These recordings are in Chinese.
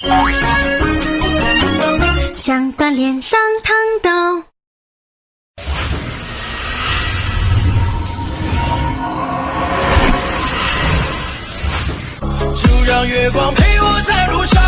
想锻炼上烫斗。 就让月光陪我在路上。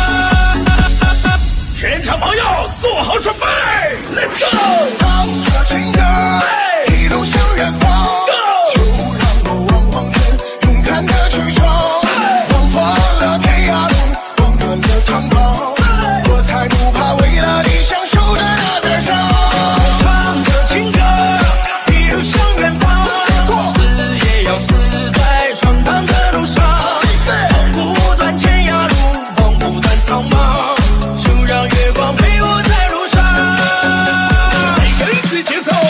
全场朋友做好准备 ，Let's go！ 唱着情歌，一路向远方。就让我望望天，勇敢的去闯，望破了天涯路，望断了苍茫，我才不怕为了理想受的那点伤。 唱着情歌，一路向远方，死也要死在闯荡的路上，望不断天涯路，望不断苍茫，就让月光陪我在路上，跟随节奏。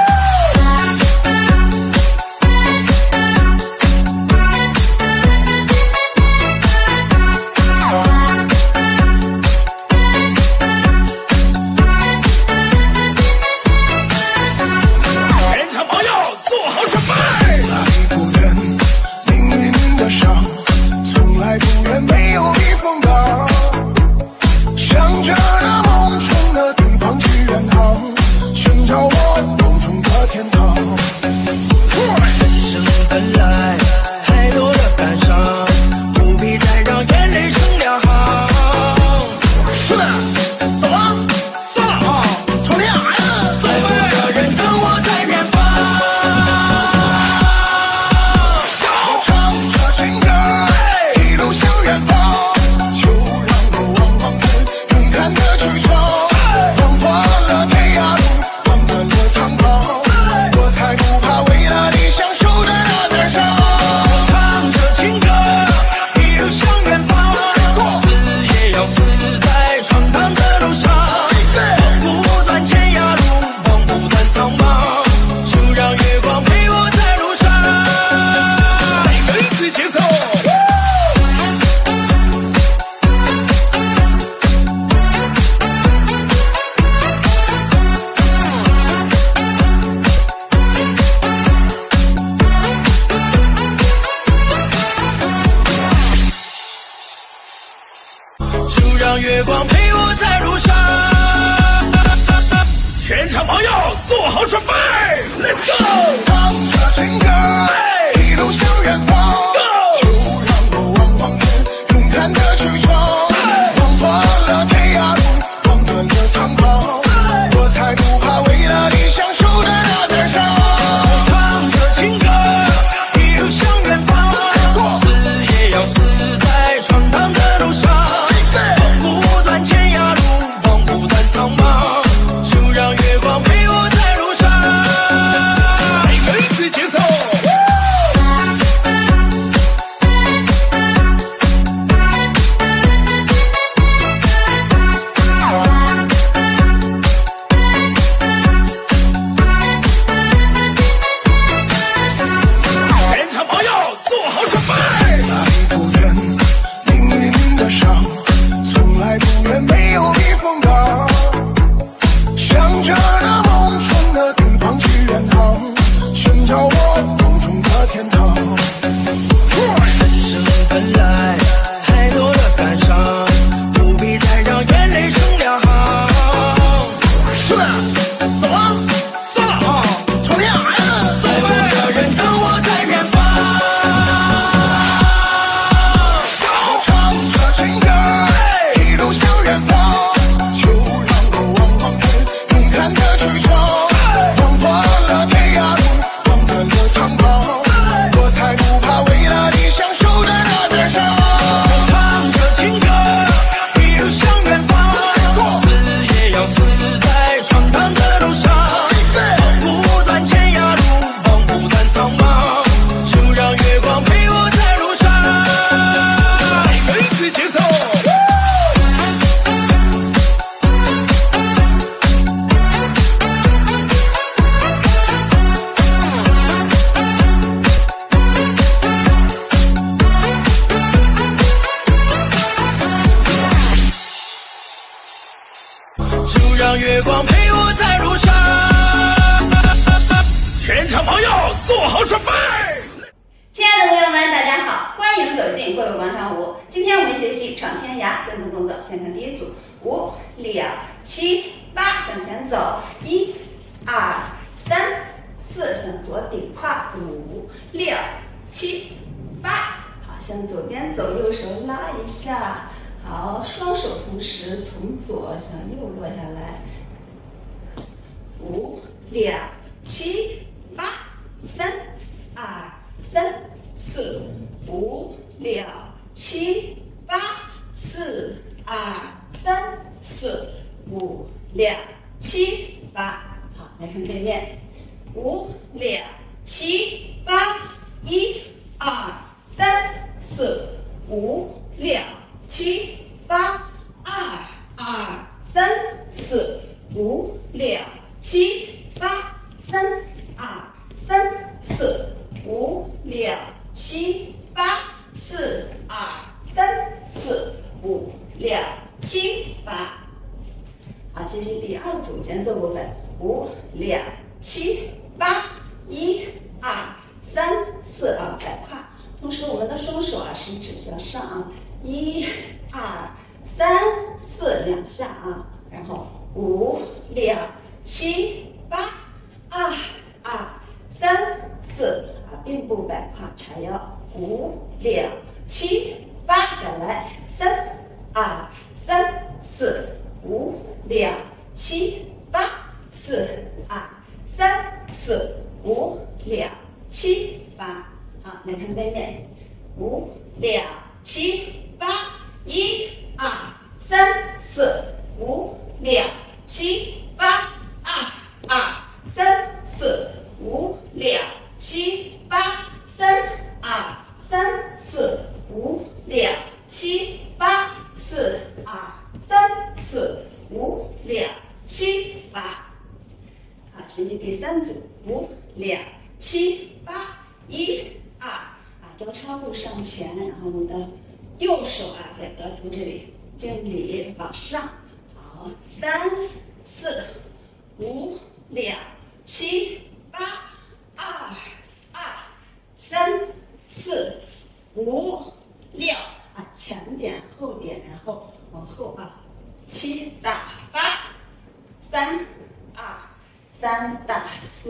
让月光陪我在路上，全场朋友做好准备 ，Let's go！ 唱着情歌，一路向远方，就让我望望天，勇敢的去闯，望破了天涯路，望断了苍茫，我才不怕为了理想受的那点伤。 唱着情歌，一路向远方，死也要死在闯荡的路上。就让月光陪我在路上，跟随节奏。全场朋友做好准备。 哪里不远，命运的伤，从来不愿没有避风港。向着那梦中的地方去远航，寻找我梦中的天堂。 人生本来太多的感伤，不必再让眼泪成两行。 是的，走啊，算了啊，瞅天涯呀， 走吧，有人等我在远方。 唱着情歌，一路向远方。让月光陪我在路上，全场朋友做好准备。 亲爱的朋友们，大家好，欢迎走进汇汇广场舞。今天天我们学习闯天涯3种动作，先看第一组，5、6、7、8，向前走，1、2、3、4，向左顶胯，5、6、7、8，好，向左边走，右手拉一下，好，双手同时从左向右落下来，5、6、7、8，3、2、3、4、5、6、7、8，4、2、3、4、5、6、7、8，好，来看对面，5、6、7、8，1、2、3、4、5、6、7、8，2、2、3、4、5、6、7、8，3、2、3、4、5、6、7、8，4、2、3、4、5、6、7、8。好，学习第二组间奏部分，5、6、7、8，1、2、3、4，摆胯。同时，我们的双手食指向上啊，1、2、3、4，两下啊，然后5、6、7、8，2、2、3、4，并不摆胯，叉腰，5、6、7、8，再来3、2、3、4、5、6、7、8，4、2、3、4、5、6、7、8。好，来看背面，5、6、7、8，1、2、3、4、5、6、7、8，2、2、3、4、5、6、7、8，3、2、3、4、5、6、7、8，4、2、3、4、5、6、7、8。好，学习第三组，5、6、7、8，1、2，交叉步上前，然后我们的右手在额头这里敬礼往上，好，3、4、5、6、7、8，2、2、3、4、5、6，前点后点，然后往后7打8，3、2、3打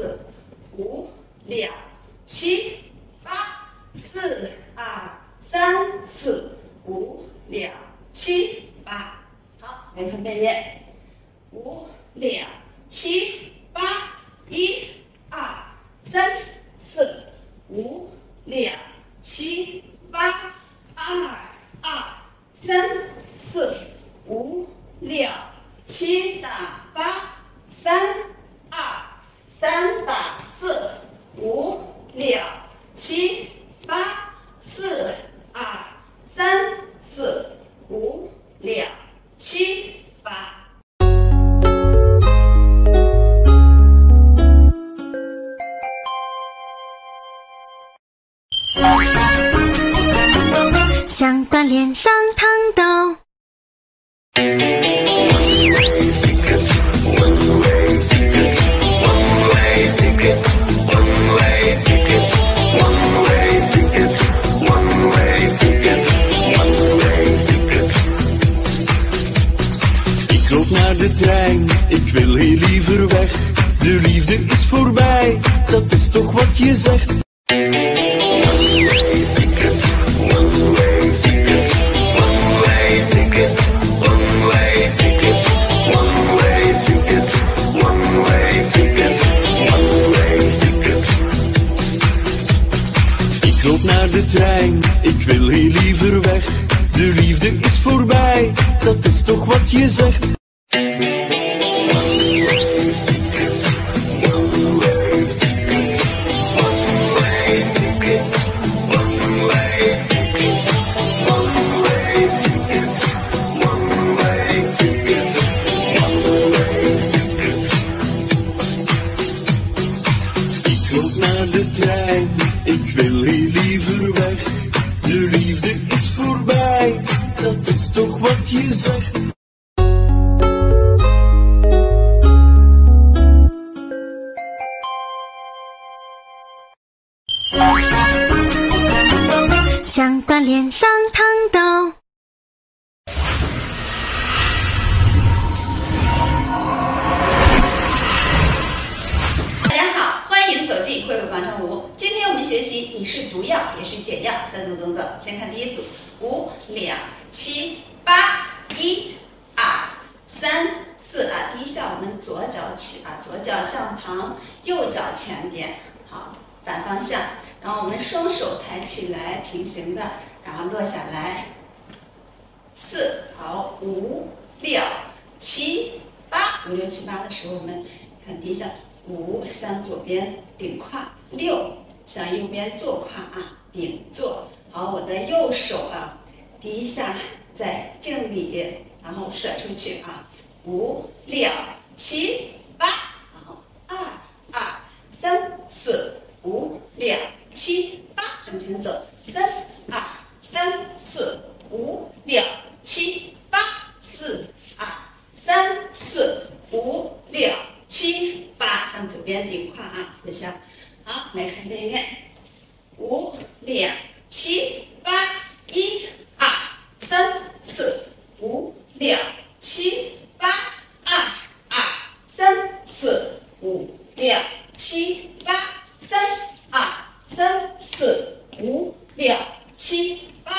4、5、6、7、8，4、2、3、4、5、6、7、8。好，来看背面，5、6、7、8，1、2、3、4、5、6、7、8，2、2、3、4、5、6、7打8，3、2、3打4、5、6、7、8，4、2、3、4、5、6、7、8。 想锻炼上趟斗。 Ik loop naar de trein, ik wil heel liever weg. De liefde is voorbij, dat is toch wat je zegt. Ik loop naar de trein, ik wil heel liever weg. De liefde is voorbij, dat is toch wat je zegt. Ik loop naar de trein, ik wil heel liever weg. De liefde is voorbij, dat is toch wat je zegt. 想锻炼上趟斗。 是解药。3组动作，先看第一组，5、2、7、8， 1、2、3、4啊。第一下我们左脚起啊，左脚向旁，右脚前点，好，反方向。然后我们双手抬起来，平行的，然后落下来。4，好，5、6、7、8，5、6、7、8的时候，我们看第一下，5向左边顶胯，6向右边坐胯啊，顶坐。好，我的右手啊，第一下在敬礼，然后甩出去啊，5、6、7、8，好，2、2、3、4、5、6、7、8，向前走，3、2、3、4、5、6、7、8，4、2、3、4、5、6、7、8，向左边顶胯啊，4下。好，来看对面，5、2、7、8， 1、2、3、4、5、6、7、8， 2、2、3、4、5、6、7、8， 3、2、3、4、5、6、7、8，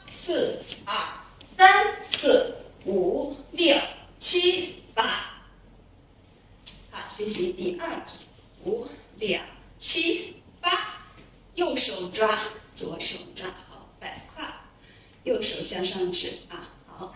4、2、3、4、5、6、7、8。好，学习第二组，5、2、7、8，右手抓，左手抓，好，摆胯，右手向上指啊，好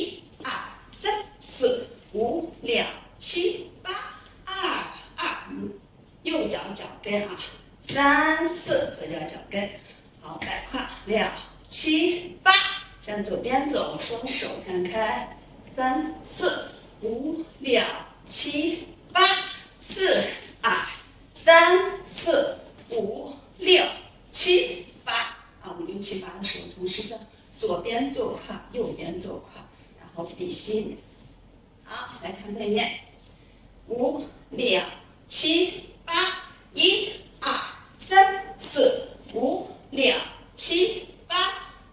，1、2、3、4、5、6、7、8， 2、2，右脚脚跟啊，3、4，左脚脚跟，好，摆胯，6、7、8，向左边走，双手看开，3、4、5、6、7、8， 4、2、3、4、5、6、7、8啊，5、6、7、8的时候，同时向左边坐胯，右边坐胯，然后比心。好，来看对面，5、2、7、8， 1、2、3、4、5、6、7、8，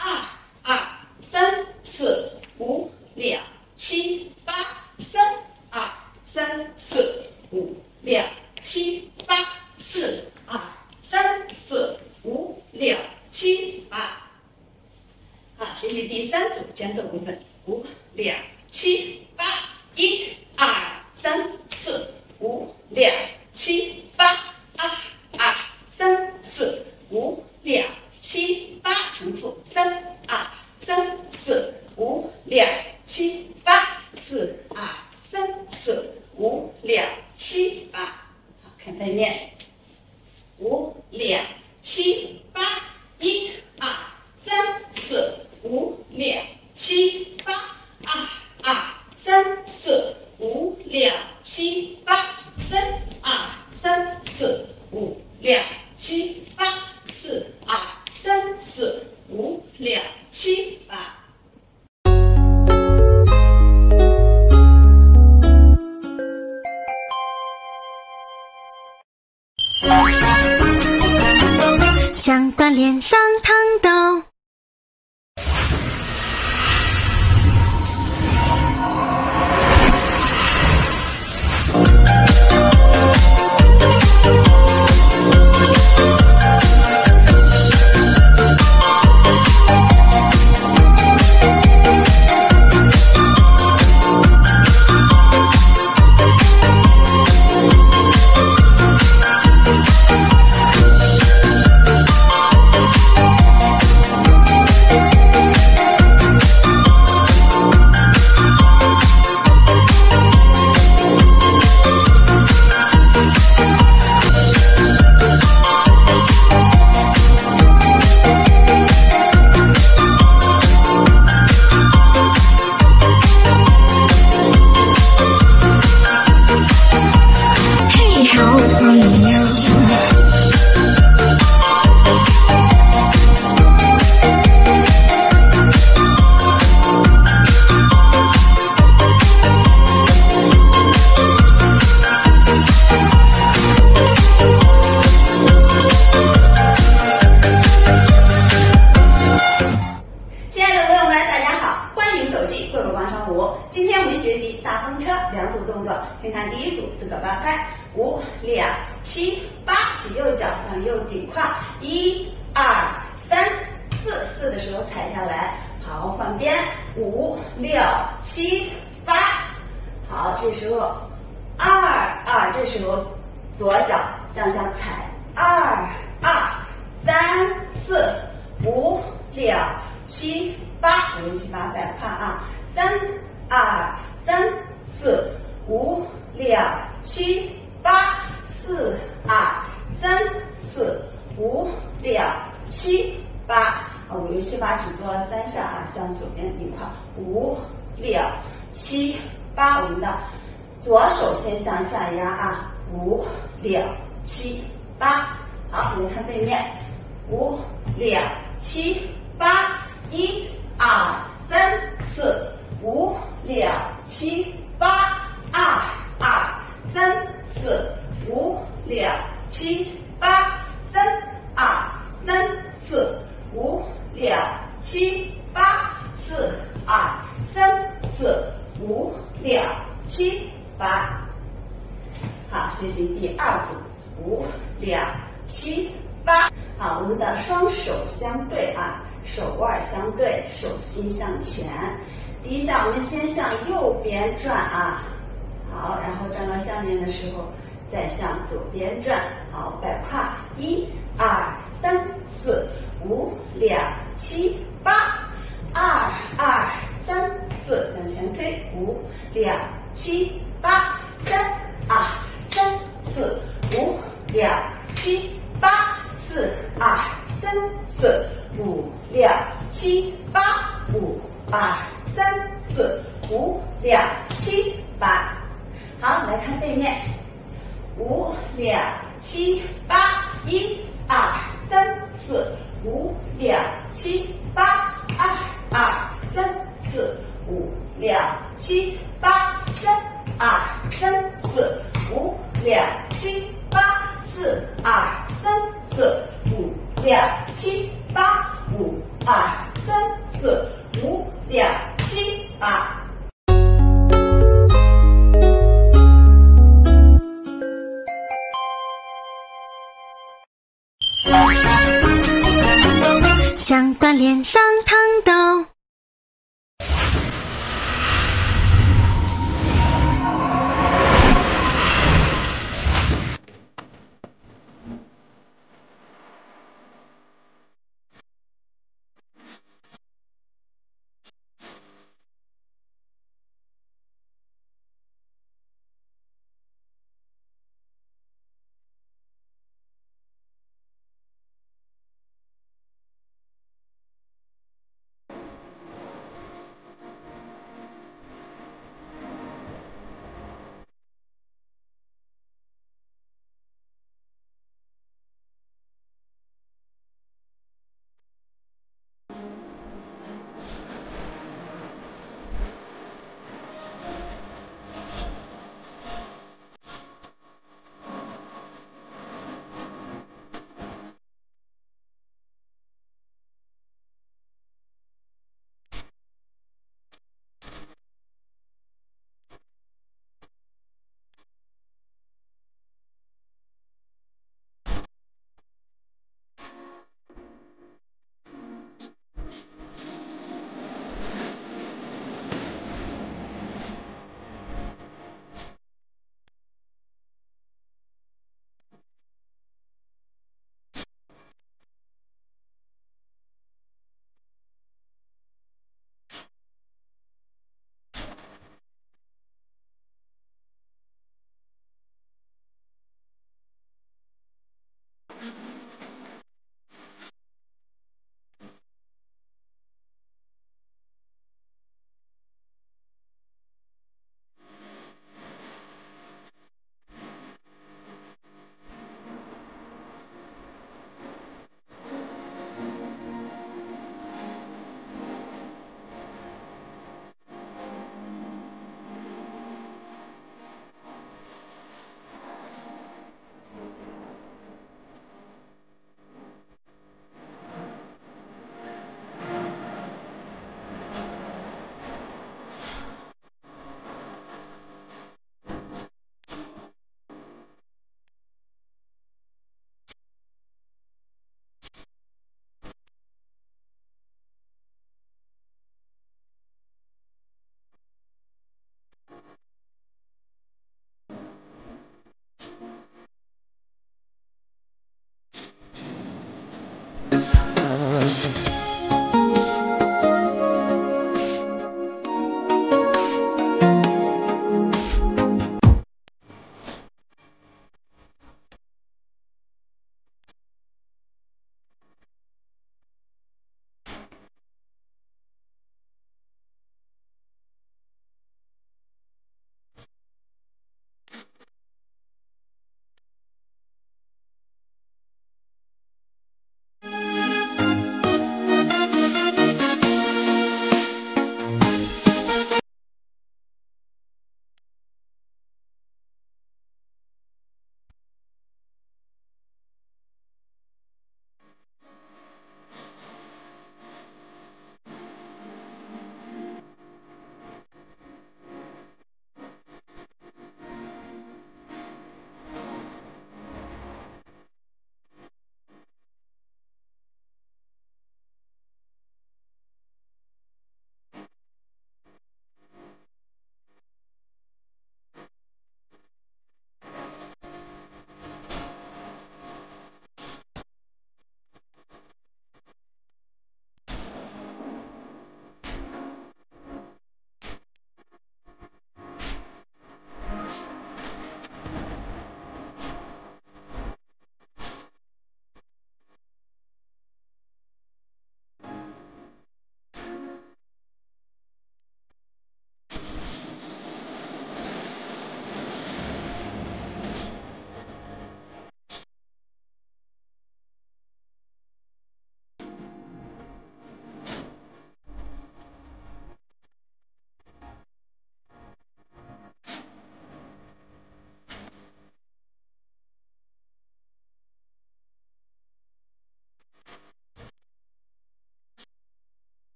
2、2、3、4、5、6、7、8， 3、2、3、4、5、6、7、8， 4、2、3、4、5、6、7、8。好，学习第三组间奏部分，5、2、7、8， 1、2、3、4、5、6、7、8， 2、2、3、4、5、6、7、8，重复，3、2、3、4、5、6、7、8， 4、2、3、4、5、6、7、8。好，看背面，5、2、7、8， 1、2、3、4、5、6、7、8， 2、2、3、4、5、6、7、8， 3、2、3、4、5、6、7、8， 4、2、3、4、5、6、7、8。 想锻炼上烫斗。 先看第一组4个8拍，5、2、7、8，起右脚向右顶胯，1、2、 3、4，四的时候踩下来，好，换边，5、6、7、8，好，这时候2，这时候左脚向下踩，2、3、4、5、6、7、8，连续8摆胯啊，3、3、4、5、6、7、8，4、3、4、5、6、7、8，啊，5、6、7、8只做了3下啊，向左边一块，5、6、7、8，我们的左手先向下压啊，5、6、7、8，好，我们看背面，5、6、7、8，1、2、3、4、5、6、7、8，2、3、4、5、6、7、8，3、3、4、5、6、7、8，4、3、4、5、6、7、8。好，学习第2组，5、6、7、8。好，我们的双手相对啊，手腕相对，手心向前。第一下，我们先向右边转啊，好，然后转到下面的时候，再向左边转，好，摆胯，1、2、3、4、5、6、7、8，2、3、4，向前推，5、6、7、8，3、4、5、6、7、8，4、3、4、5、6、7、8，5、3、4、5、6、7、8。好，来看背面，5、6、7、8，1、2、3、4、5、6、7、8，2、3、4、5、6、7、8，3、4、5、6、7、8，4、3、4、5、6、7、8，5、3、4、5、6、7、8。 想锻炼上趟斗。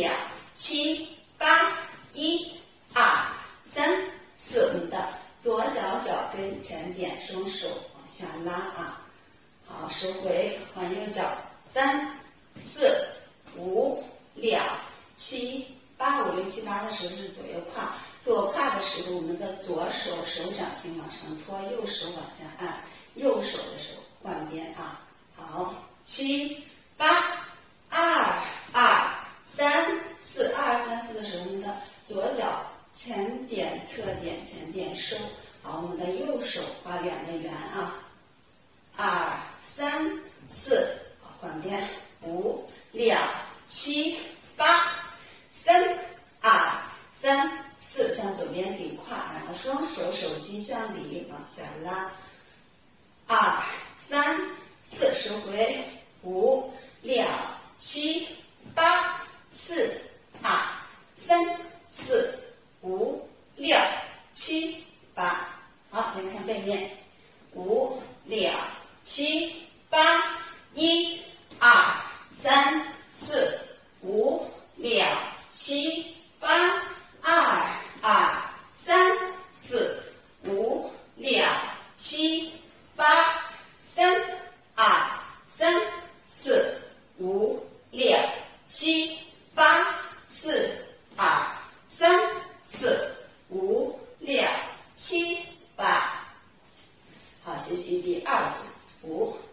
7、8、1、2、3、4，我们的左脚脚跟前点，双手往下拉啊。好，收回，换右脚，3、4、5、6、7、8，5、6、7、8的时候是左右跨，左跨的时候，我们的左手手掌心往上托，右手往下按，右手的时候换边啊。好，7、8、2、2、3、4，2、3、4的时候，我们的左脚前点、侧点、前点收。好，我们的右手画两个圆啊。2、3、4，换边，5、6、7、8、3、2、3、4，向左边顶胯，然后双手手心向里往下拉。2、3、4，收回。5、6、7、8、4、2、3、4、5、6、7、8。好，来看背面。5、6、7、8、1、2、3、4、5、6、7、8、2、2、3、4、5、6、7、8、3、2、3、4、5、6、7、8、4、2、3、4、5、6、7、8。好，学习第二组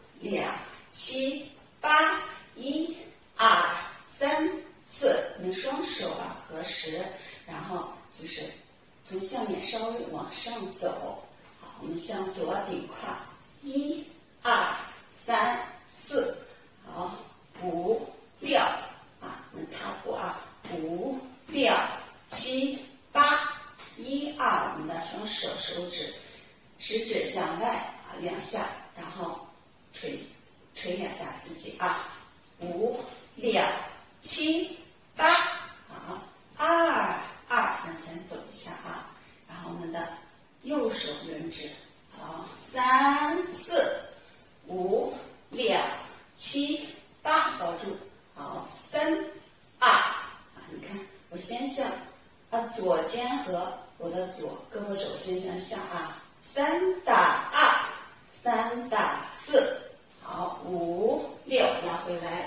，5、6、7、8、1、2、3、4，我们双手啊合十，然后就是从下面稍微往上走。好，我们向左顶胯，1、2、3、4，好，5、6啊，我们踏步啊，5、6、7、8、1、2，我们的双手手指。食指向外啊2下，然后捶2下自己啊，5、6、7、8，好，2、2向前走一下啊，然后我们的右手人指，好，3、4、5、6、7、8，抱住，好，3、2啊，你看我先向左肩和我的左胳膊肘先向下啊。3打2，3打4，好，5、6拉回来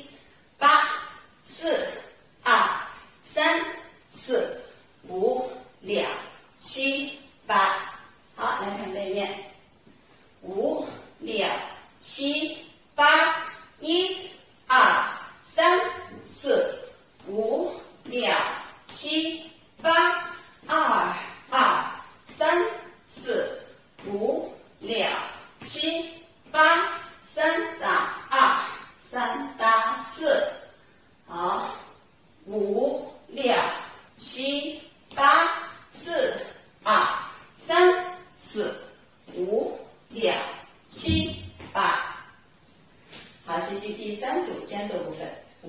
，7、8、4、2、3、4、5、6、7、8。好，来看背面，5、6、7、8、1、2、3、4、5、6、7、8、2、2、3、4、5、6、7、8，3打2，3打4，好，5、6、7、8、4、2、3、4、5、6、7、8。好，学习第三组间奏部分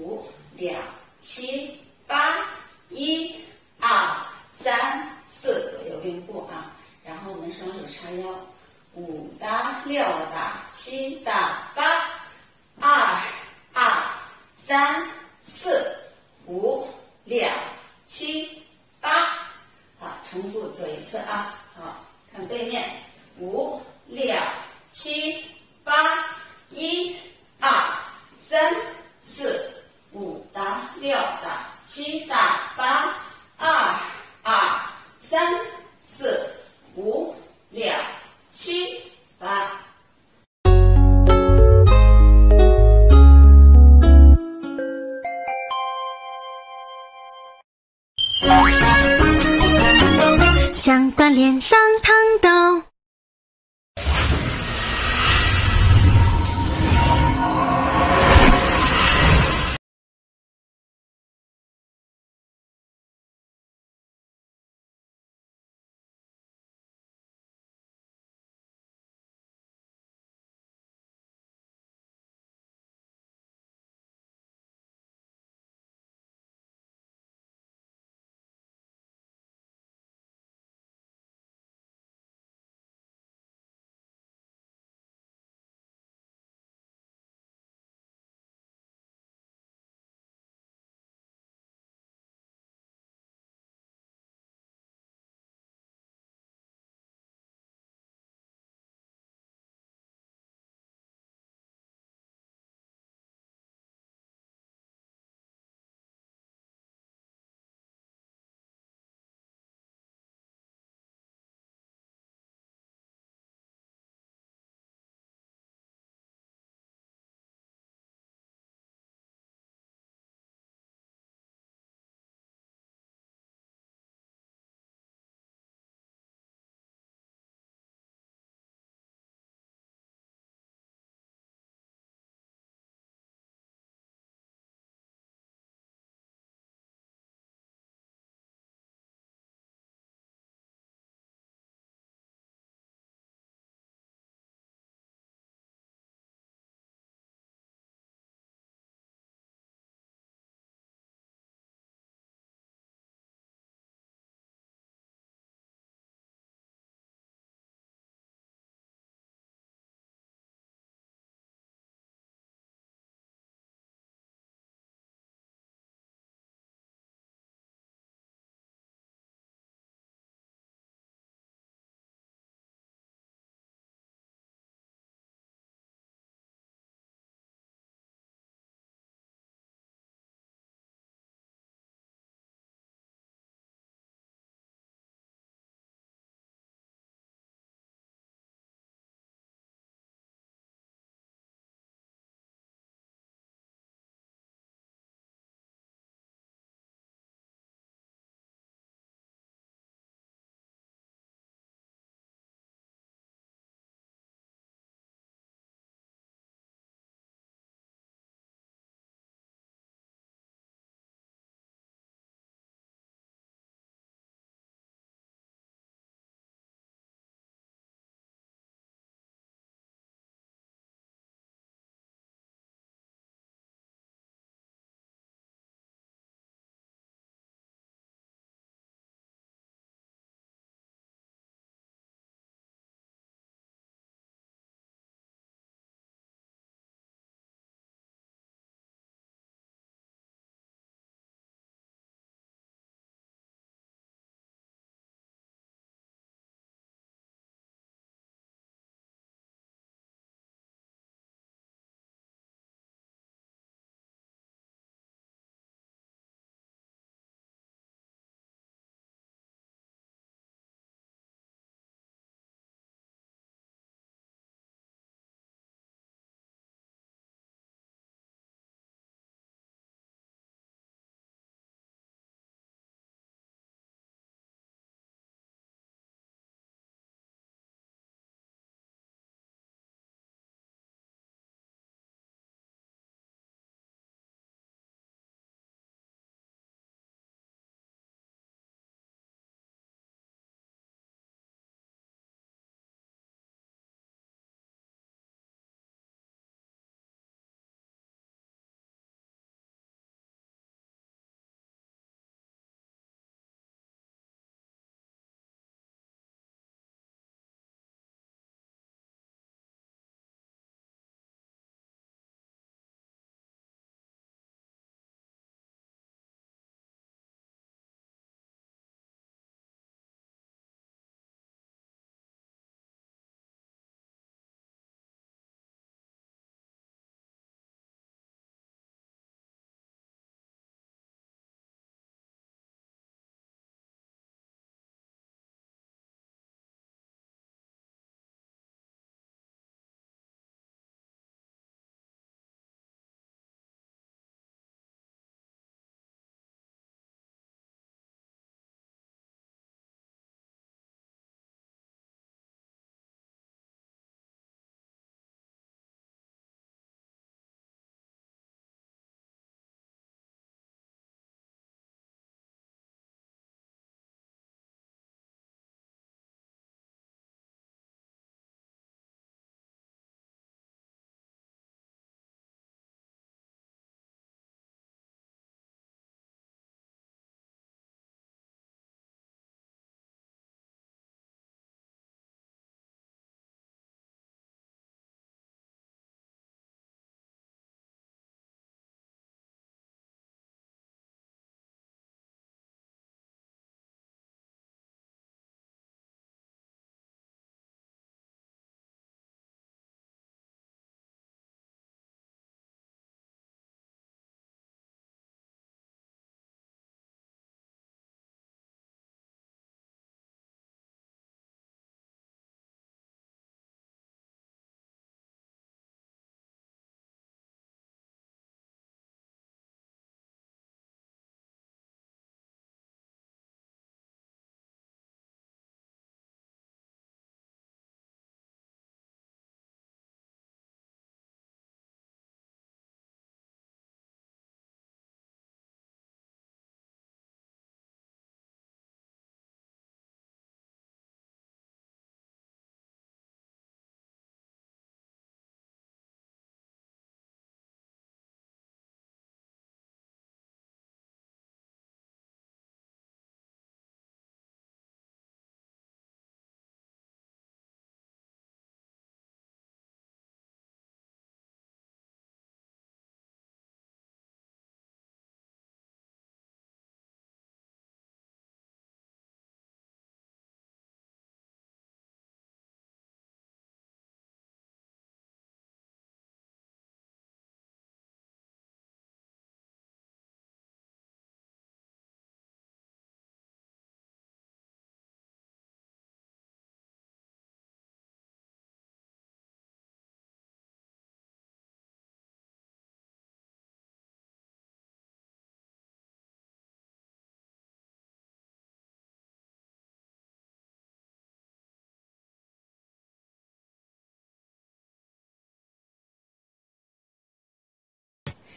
，5、6、7、8、1、2、3、4，左右并步啊。然后我们双手叉腰，5打6打7打8，2、2、3、4、5、6、7、8。好，重复做一次啊。好，看背面，5、6、7、8、1、2、3、4、5打6打7打8，2、2、3、4、5、6、7、8。 想锻炼上烫斗。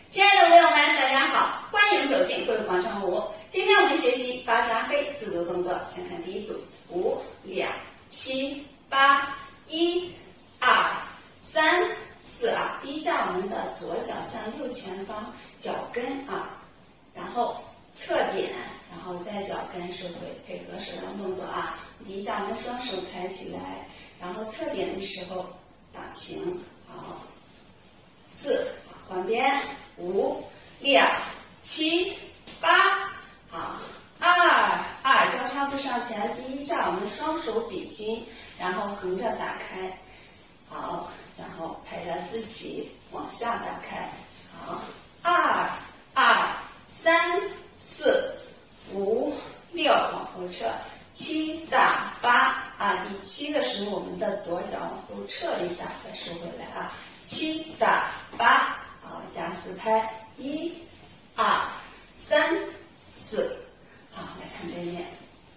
亲爱的朋友们，大家好，欢迎走进会广场舞。今天我们学习八扎黑4组动作，先看第一组，5、2、7、8、1、2、3、4啊，低下我们的左脚向右前方脚跟啊，然后侧点，然后再脚跟收回，配合手上动作啊，低下我们双手抬起来，然后侧点的时候打平，好，4，换边，5、2、7、8，好，2，交叉步上前，低下我们双手比心，然后横着打开，好，然后陪着自己往下打开，好，2、3、4、5、6，往后撤，7、8啊，第7个时候我们的左脚往后撤一下，再收回来啊，7、8，好，加4拍，1、2、3、4，好，来看这面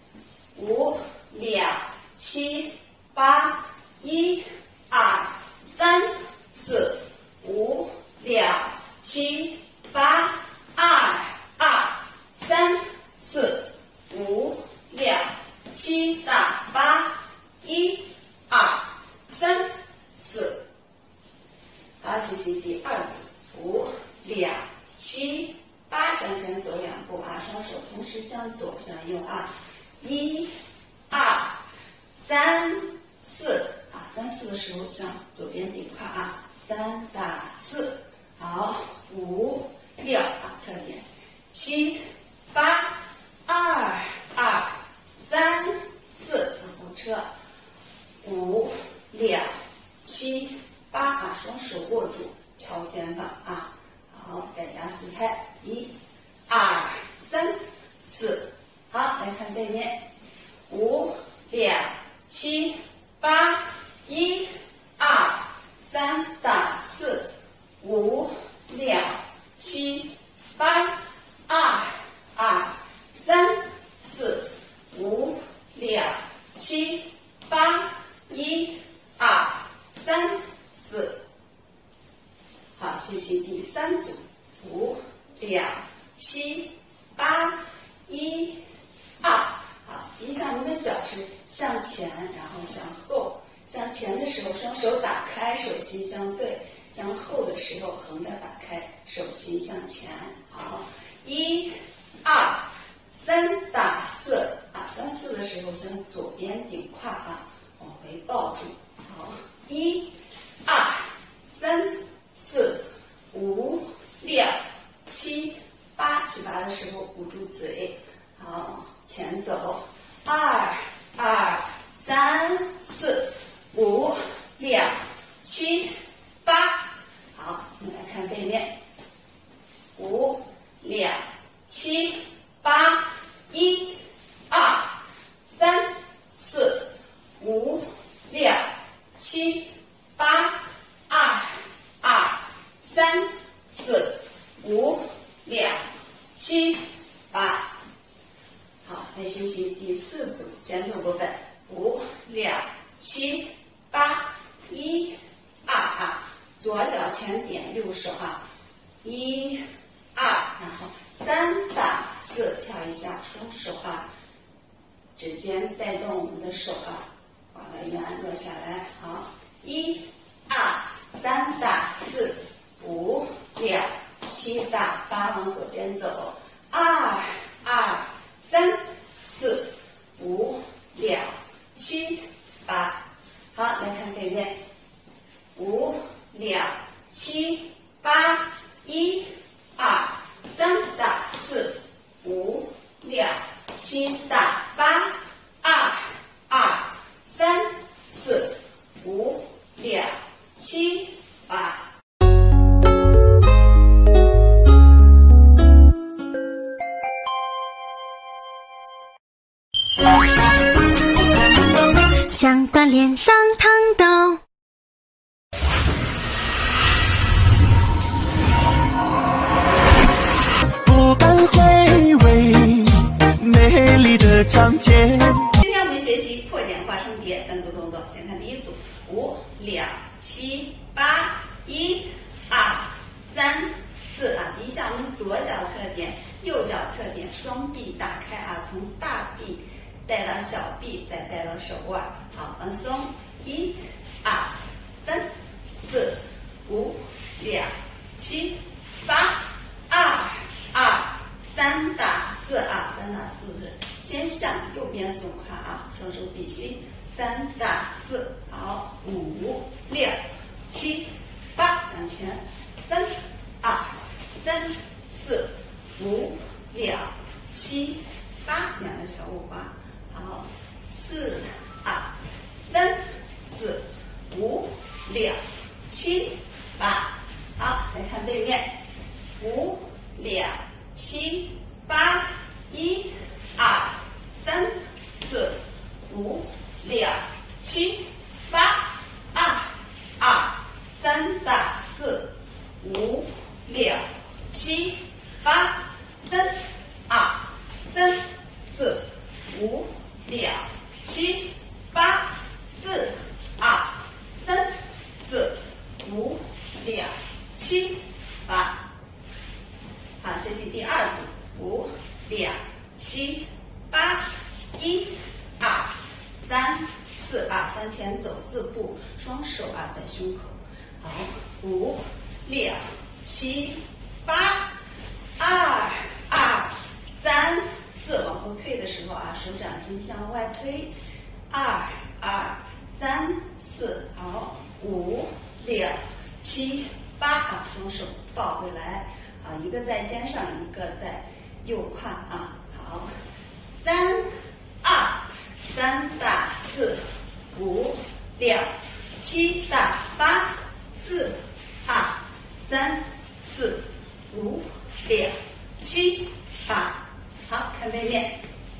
，5、2、7、8、1、2、3、4、5、2、7、8、2、3、4、5、2、7、8、1、2、3、4。好，学习第2组，5、2、7、8，向前走2步啊，双手同时向左向右啊，1、2、3、4啊，3、4的时候向左边顶胯啊，3、4，好，5、6啊，侧点，7、8、2、3、4，向后撤，5、2、7、8啊，双手握住，敲肩膀啊，好，再加4拍，1、2、3、4，好，来看背面，5、2、7、8、1、2、3、4、5、2、7、8、2、3、4、5、2、7、8、1、2、3、4。好，学习第3组，5、2、7、8、1、2。好，低下我们的脚是向前，然后向后。向前的时候，双手打开，手心相对；向后的时候，横着打开，手心向前。好，1、2、3、4啊，3、4的时候向左边顶胯啊，往回抱住。好，1、2、3、4、5、6、7、8，起拔的时候捂住嘴，好，往前走，2、3、4、5、2、7、8，好，我们来看背面，5、2、7、8、1、2、3、4、5、6、7、8、2、3、4、5、2、7、8。好，来学习第4组间奏部分，5、2、7、8、1、2，左脚前点，右手啊，1、2，然后3、4，跳一下，双手啊，指尖带动我们的手啊，画个圆，落下来，好，1、2、3、4、5、2、7、8，往左边走，2、3、4、5、2、7、8。好，来看背面，5、2、7、8、1、2、3、4、5、6、7、8、2、3、4、5、2、7、8。 想锻炼上烫斗， 不敢回味美丽的章节。 今天我们学习破茧化成蝶3组动作，先看第1组，5、2、7、8、1、2、3、4、 4啊。第一下我们左脚侧点，右脚侧点，双臂打开啊，从大臂带到小臂，再带到手腕。好，放松。1、2、3、4、5、6、7、8、2、2、3打4啊，3打4是先向右边松胯啊，双手比心，3打4，好，5、6、7、8向前，3、2、3、4、5、6、7、8，两个小五花，好，4、2、3、4、5、6、7、8，好，来看背面，5、6、7、8，1、2、3、4、5、6、7、8，2、2、3打4、5、6、7、8，3、2、3、4、5、6、7、8，4、2、3、4、5、6、7、8。好，学习第二组，5、6、7、8，1、2、3、4啊，向前走4步，双手啊在胸口。好，5、6、7、8，2、2、3、4，往后退的时候啊，手掌心向外推，2、2、3、4，好，5、6、7、8啊，双手抱回来。啊，一个在肩上，一个在右胯啊。好，3、2、3打4、5、6、7打8，4、2、3、4、5、6、7、8。好，看背面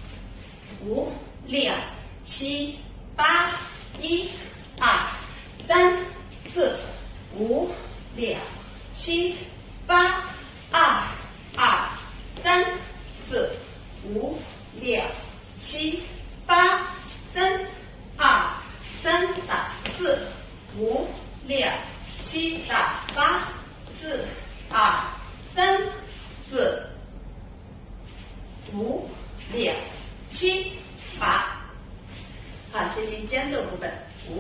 ，5、6、7、8，1、2、3、4、5、6、7、8。2、2、3、4、5、6、7、8，3、2、3打4、5、6、7打8，4、2、3、4、5、6、7、8。好，学习间奏部分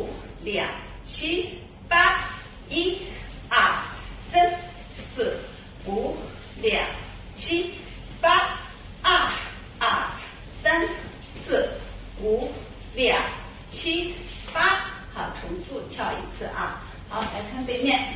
，5、6、7、8，1、2、3、4、5、6、7、8，2、2、3、4、5、6、7、8。好，重复跳一次啊。好，来看背面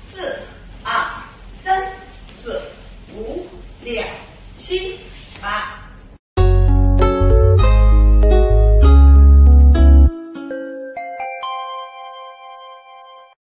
，5、6、7、8，1、2、3、4、5、6、7、8，2、2、3、4、5、6、7、8，3、2、3、4、5、6、7、8，4、2、3、4、5、6、7、8。